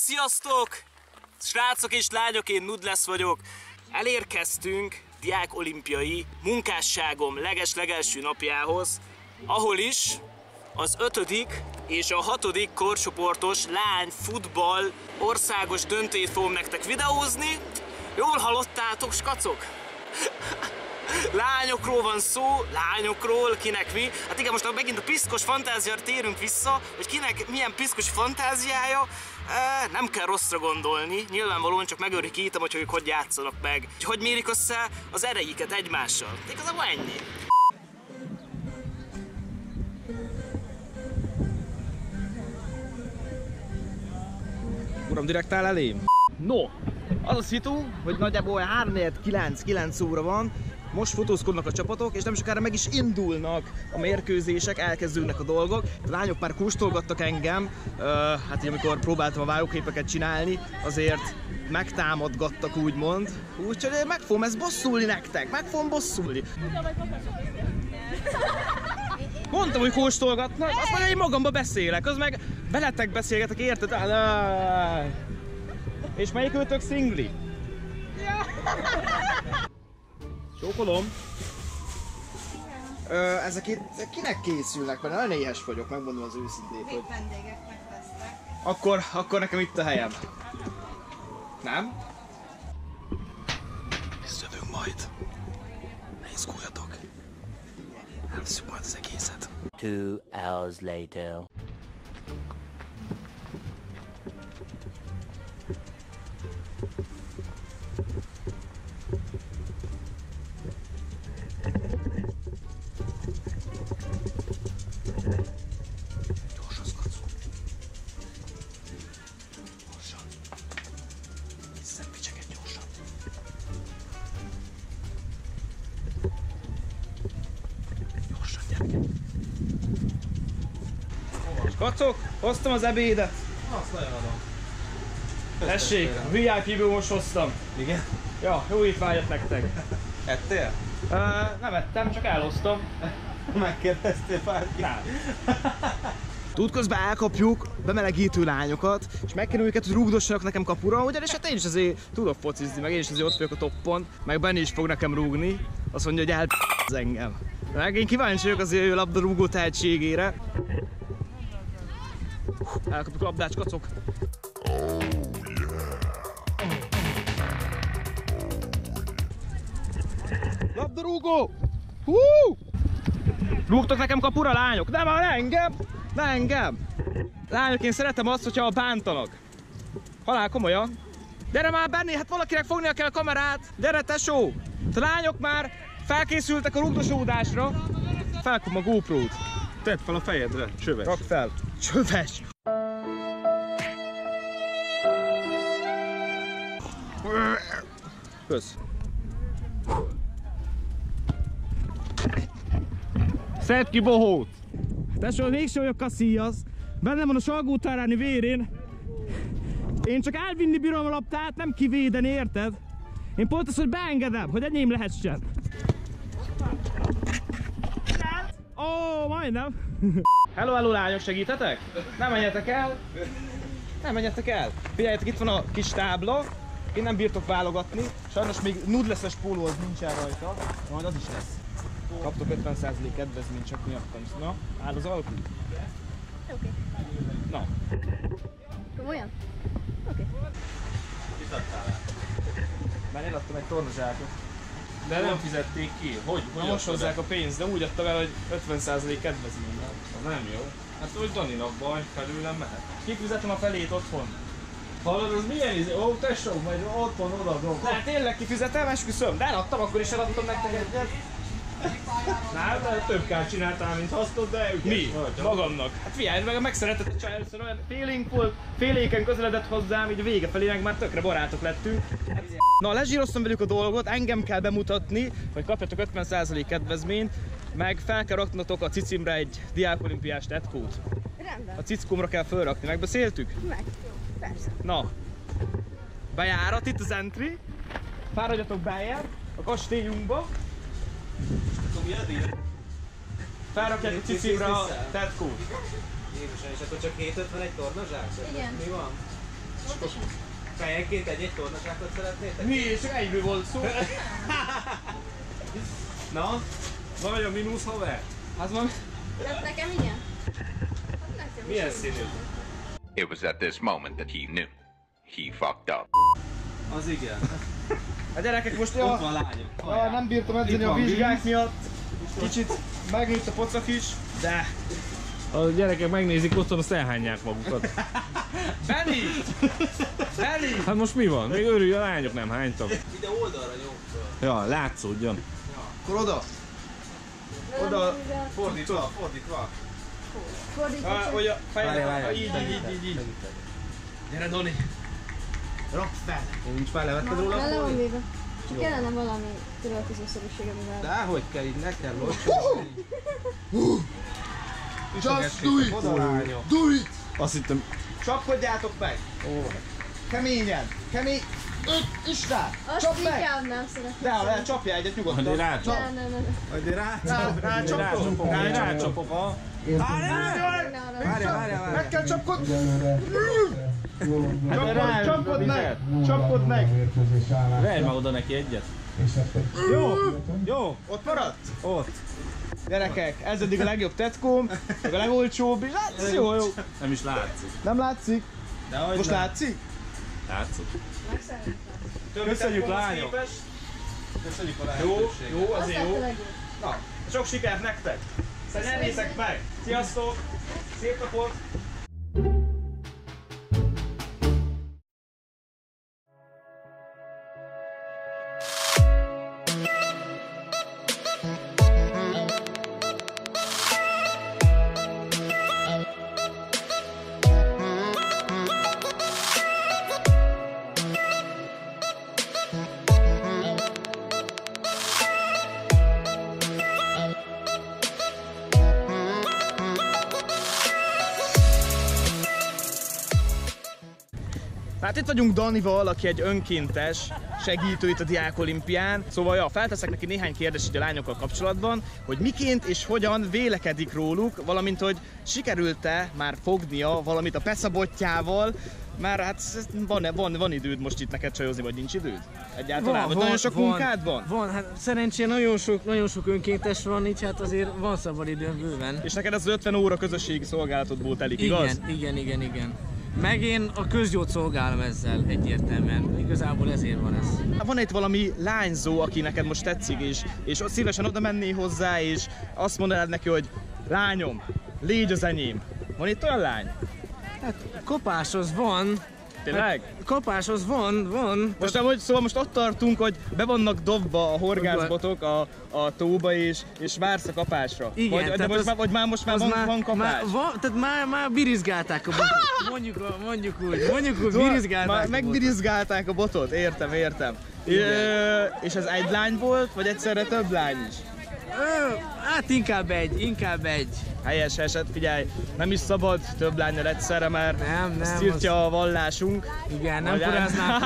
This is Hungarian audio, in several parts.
Sziasztok! Srácok és lányok, én Nudlesz vagyok. Elérkeztünk diák olimpiai munkásságom leges-legelső napjához, ahol is az 5. és a 6. korcsoportos lány futball országos döntőjét fogom nektek videózni. Jól hallottátok, skacok? Lányokról van szó, lányokról, kinek mi. Hát igen, most megint a piszkos fantáziára térünk vissza, hogy kinek milyen piszkos fantáziája. Nem kell rosszra gondolni, nyilvánvalóan csak megörökítem, hogy ők hogy játszanak meg. Hogy mérik össze az erejüket egymással. Igazából ennyi. Uram, direkt áll elém? No, az a szitu, hogy nagyjából 3-9 óra van, most fotózkodnak a csapatok, és nem sokára meg is indulnak a mérkőzések, elkezdődnek a dolgok. A lányok már kóstolgattak engem, hát így amikor próbáltam a vágóképeket csinálni, azért megtámadgattak úgymond. Úgyhogy meg fogom ezt bosszulni nektek, meg fogom bosszulni. Mondtam, hogy kóstolgatnak, azt mondja, én magamba beszélek, az meg veletek beszélgetek, érted? És melyik őtök szingli? Csókolom. Ezek itt kinek készülnek? Mert nagyon éhes vagyok, megmondom az őszintét, hogy... vendégeknek lesznek. Akkor nekem itt a helyem. Nem? Visszajövünk majd. Ne izguljatok. Elveszünk majd az egészet. 2 hours later. Kacok, hoztam az ebédet. Azt nagyon adom. Tessék, a VIP-ből most hoztam. Igen? Ja, jó étvágyat nektek. Ettél? Nem ettem, csak elhoztam. Megkérdeztél bárki? Nem. Tud, közben elkapjuk bemelegítő lányokat, és megkérem őket, hogy rúgdossanak nekem kapura, ugyanis hát én is azért tudok focizni, meg én is azért ott vagyok a toppon, meg Benni is fog nekem rúgni. Azt mondja, hogy az engem. Meg én kíváncsi vagyok az ő labdarúgó tehetségére. Elkapjuk labdát, kacok. Labdarúgó! Hú! Rúgtok nekem kapura, lányok? De már engem! Ne engem! Lányok, én szeretem azt, hogyha bántanak. Halál komolyan. Gyere már, Benni, hát valakinek fognia kell a kamerát. Gyere, tesó! A lányok már felkészültek a rúgdosódásra. Felkom a GoPro-t. Tedd fel a fejedre, csöves. Rak fel. Csöves! Kösz. Szedd ki bohót! Tesó, mégsem vagyok Casillas. Bennem van a Salgótarjáni vérén. Én csak elvinni bírom a labdát, nem kivédeni, érted? Én pont az, hogy beengedem, hogy enyém lehessen. Ó, majdnem. Hello, hello, lányok, segíthetek? Nem menjetek el. Nem menjetek el. Figyeljetek, itt van a kis tábla. Én nem bírtok válogatni. Sajnos még Nudleszes póló az nincsen rajta. Majd az is lesz. Kaptok 50% kedvezményt csak miattam. Na, áll az alkú? Oké. Na. Komolyan? Oké. Mit adtál el? Már én adtam egy tornazsákot. De nem fizették ki. Hogy Most hozzák a pénzt, de úgy adtam el, hogy 50% kedvezmény. Az nem jó. Hát hogy Daninak baj, felőlem mehet. Kifizetem a felét otthon. Hallod, az milyen izé? Ó, tesó, majd otthon odaadom. De tényleg kifizetem, esküszöm. De eladtam, akkor is eladtam nektek egyet. Na, de több kár csináltál, mint hasztod, de ügyes Mi? vagy. Magamnak. Hát figyelj, meg megszeretett egy csaj, először olyan félénk volt, féléken közeledett hozzám, így a vége felé meg már tökre barátok lettünk. Na, lezsíroztam velük a dolgot, engem kell bemutatni, hogy kapjatok 50% kedvezményt, meg fel kell raknotok a cicimre egy diákolimpiás tetkót. Rendben. A cickomra kell felrakni, megbeszéltük? Meg. Persze. Na, bejárat, itt az entry. Fáradjatok beljebb a kastélyunkba. Felrakják a cicimre a tetkót. Jézusen, és akkor csak 751 tornazsák? Igen. Mi van? Fejenként egy tornacsákot szeretnétek? Mi? És egyből volt szó. Na? Vagy a mínusz haver? Az van. Lesz nekem ilyen? Milyen színű? It was at this moment that he knew. He fucked up. Az igen. A gyerekek most Ott van lányok. nem bírtam edzeni a vizsgák miatt. Kicsit megnőtt a pocak is, de... A gyerekek megnézik otthon, azt elhányják magukat. Benni! Benni! Hát most mi van? Még örülj, a lányok nem hánytak. Ide oldalra nyom föl. Ja, látszódjon. Akkor oda. Oda. Fordítva, fordítva. Fordítva. Hogy a fejre, így. Gyere, Doni. Rakd fel. Nincs már levetted róla? Le van véve. Csak kellene valami következőszerűsége, mivel... Dehogy kell, így ne kell locsolni. Just do it! Do it! Azt hittem... Csapkodjátok meg! Keményen! Kemény! Is rá! Azt Csapd meg! inkább nem szeretem. De, csapjál egyet nyugodtan! Addig rácsap. Nem. Rácsapok! Rácsapok. Várjál. Meg kell csapkodni! Csapkod meg! Verj már oda neki egyet. Jó. Ott maradt? Ott. Gyerekek, ez eddig a legjobb tetkóm, meg a legolcsóbb, és látsz, jó. Nem is látszik. Nem látszik? Dehogy Most látszik? látszik. Köszönjük, lányok! Köszönjük a lehetőséget. Jó, Azt azért lett a jó. legjobb. Na, sok sikert nektek! Szóval ne nézzek meg! Sziasztok! Szép napot! Hát itt vagyunk Danival, aki egy önkéntes segítő itt a Diák Olimpián. Szóval ja, felteszek neki néhány kérdést a lányokkal kapcsolatban, hogy miként és hogyan vélekedik róluk, valamint hogy sikerült-e már fognia valamit a pecabotjával, mert hát van időd most itt neked csajozni, vagy nincs időd? Egyáltalán? Vagy nagyon sok munkád van? Van, hát szerencsére nagyon sok önkéntes van, így hát azért van szabad időm bőven. És neked az 50 óra közösségi szolgálatodból telik, igaz? Igen. Meg én a közjót szolgálom ezzel egyértelműen. Igazából ezért van ez. Van itt valami lányzó, aki neked most tetszik, és szívesen oda mennél hozzá, és azt mondanád neki, hogy lányom, légy az enyém. Van itt olyan lány? Hát kopáshoz van. Tényleg? Kopáshoz van. Szóval most ott tartunk, hogy be vannak dobva a horgászbotok a tóba, és vársz a kapásra. Igen, vagy most már van kapás. Tehát már birizgálták a botot. Mondjuk úgy, birizgálták a botot. Megbirizgálták a botot, értem. És ez egy lány volt, vagy egyszerre több lány is? Hát inkább egy. Helyes eset, figyelj, nem is szabad több lánnyal egyszerre, mert ezt tiltja a vallásunk. Igen, nem kuráznánk.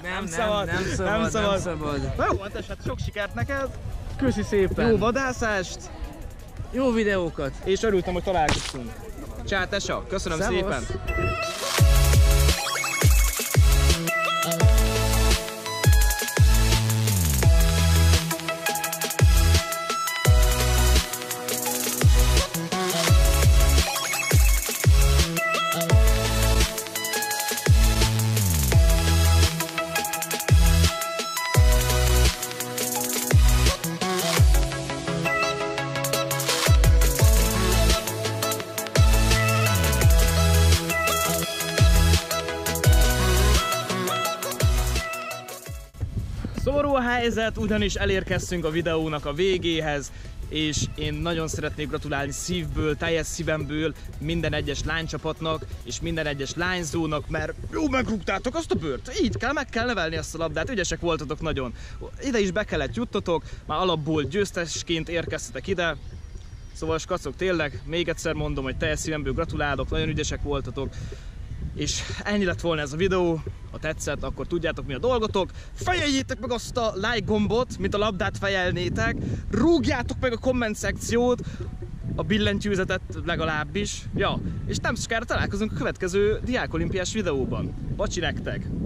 Nem szabad. Na jó, hát sok sikert neked. Köszi szépen. Jó vadászást. Jó videókat. És örültem, hogy találkoztunk. Csá, tesa, köszönöm szépen. Szomorú a helyzet, ugyanis elérkeztünk a videónak a végéhez, és én nagyon szeretnék gratulálni szívből, teljes szívemből minden egyes lánycsapatnak és minden egyes lányzónak, mert jó, megrúgtátok azt a bőrt, így kell, meg kell nevelni azt a labdát, ügyesek voltatok nagyon. Ide is be kellett juttatok, már alapból győztesként érkeztetek ide. Szóval skacok, tényleg, még egyszer mondom, hogy teljes szívemből gratulálok, nagyon ügyesek voltatok. És ennyi lett volna ez a videó, ha tetszett, akkor tudjátok mi a dolgotok. Fejeljétek meg azt a like gombot, mint a labdát fejelnétek. Rúgjátok meg a komment szekciót, a billentyűzetet legalábbis. Ja, és nem sokára találkozunk a következő diákolimpiás videóban. Bacsi nektek!